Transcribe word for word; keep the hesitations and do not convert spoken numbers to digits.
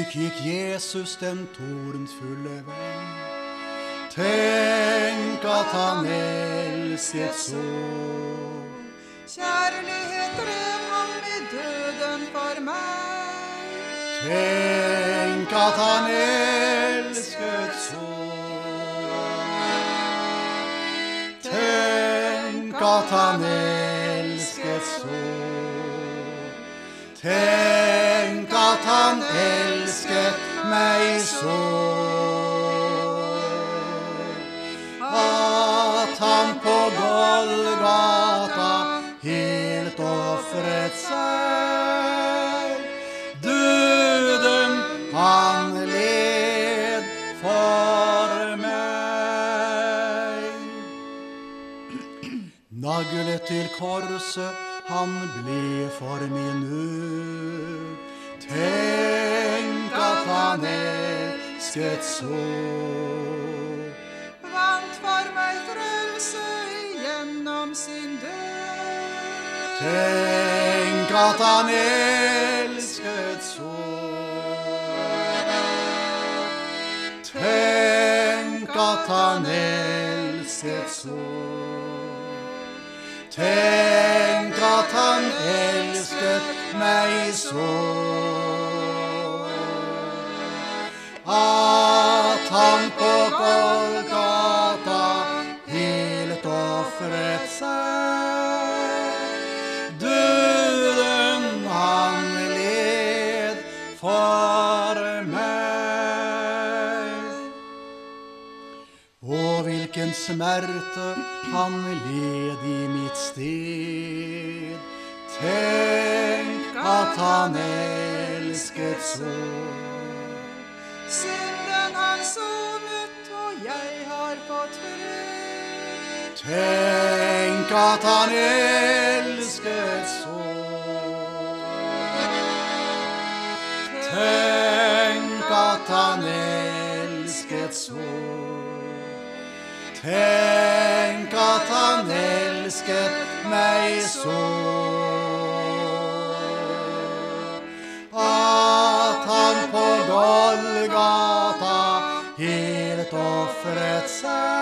Slik gikk Jesus den tordenfulle vei. Tenk at han elsket så. Kjærlighet drev ham i døden for meg. Tenk at han elsket så. Tenk at han elsket så. Tenk at han elsket meg så. At han på Golgata helt offret seg. Døden han led for meg. Naglet til korset han ble for min nød. Tenk at han elsket så. Vant for meg frelse gjennom sin død. Tenk at han elsket så. Tenk at han elsket så. Tenk at han elsket meg så. At han på Golgata helt offret seg. Døden han led for meg. Og hvilken smerte han led i mitt sted. Tenk at han elsket så. Synden han sonet, og jeg har fått fred. Tenk at han elsket så. Tenk at han elsket så. Tenk at han elsket meg så. At han på Golgata helt offret seg.